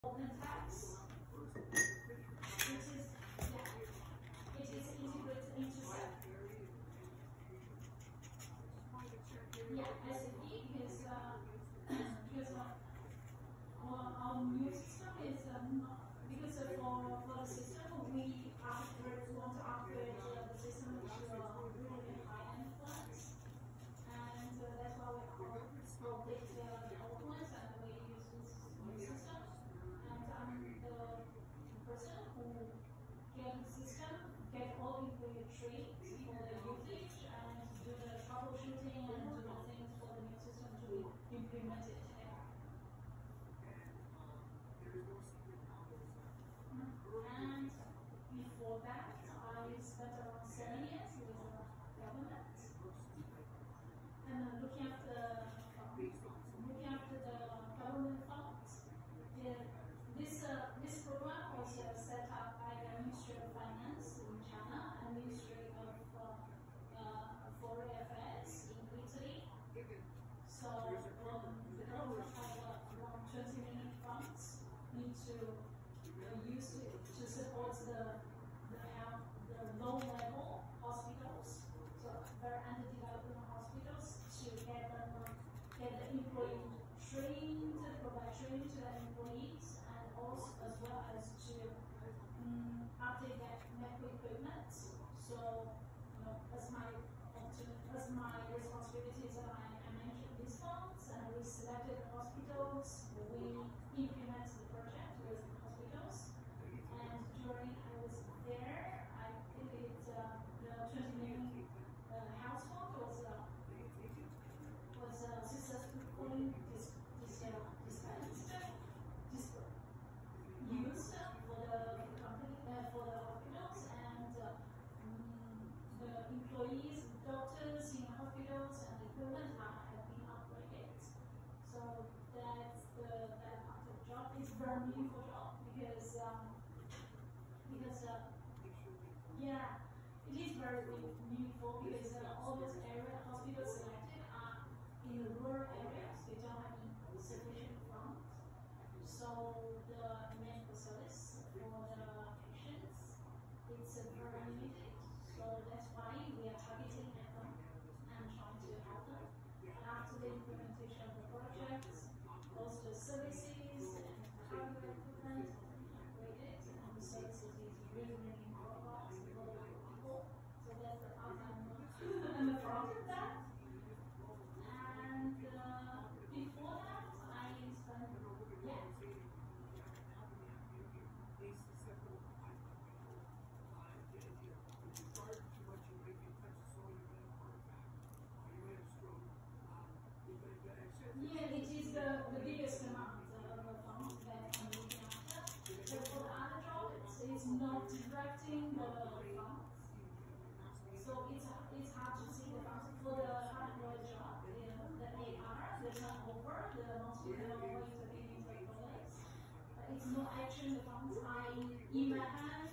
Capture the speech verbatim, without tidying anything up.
open tax. It is, yeah, it is integrated into SAP. Yeah, S A P is uh, because uh, well, our new system is um, because uh, for for the system we upgrade want to upgrade uh, the system to uh, really high end ones, and uh, that's why we update uh, the old ones and we use this new system. And I'm the person who get the system, get all the trained for the usage and do the troubleshooting and do the things for the new system to be implemented. And before that, I spent around seven years with the government, and uh, looking after uh, looking after the government funds. The, this uh, this program was uh, set up by the Ministry of Finance in China and Ministry of uh, uh, Foreign Affairs in Italy. So um, the government had uh, around twenty million funds need to uh, use it to support the the health, the low level hospitals, so very underdeveloped hospitals, to get them uh, get the employee trained, provide training to the employees, and also as well as to um, update their medical equipment. So uh, as my as my responsibilities, I, I mentioned these funds, and we selected the hospitals. We implemented the project with the hospitals, and during I was there, I think it uh, the twenty million uh, household was uh, was uh, successfully dis dis uh, dispensed, dis used for the company uh, for the hospitals, and uh, um, the employees, doctors in hospitals, and equipment have, have been upgraded. So that's the that part of the job. It's very meaningful job because um, because uh, yeah, it is very meaningful because uh, all those area hospitals selected are in the rural areas. They don't have sufficient funds. So the medical service for the patients, it's uh, very limited. So that's why we are targeting at them and trying to help them. After the implementation of the project, those the services and hardware equipment upgraded, and the services is really, really important for the people. So that's the part I'm I'm proud of that. And uh, before that, I spent yeah. Yeah, it is the, the biggest amount of the funds that I'm looking after. But for the other job, it's, it's not directing the funds. So it's it's hard to see the funds. For the hardware job, you know, the A R, the turnover, the monthly turnover is the beginning of the place. But it's not actually the funds. I in my hand